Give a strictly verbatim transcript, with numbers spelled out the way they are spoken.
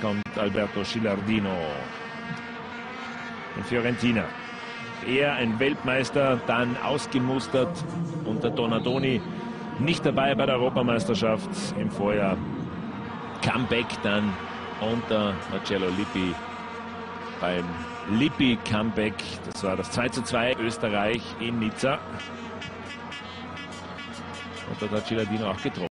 kommt Alberto Gilardino von Fiorentina. Er ein Weltmeister, dann ausgemustert unter Donadoni, nicht dabei bei der Europameisterschaft im Vorjahr. Comeback dann unter Marcello Lippi beim Lippi Comeback. Das war das zwei zu zwei Österreich in Nizza. Und dort hat Gilardino auch getroffen.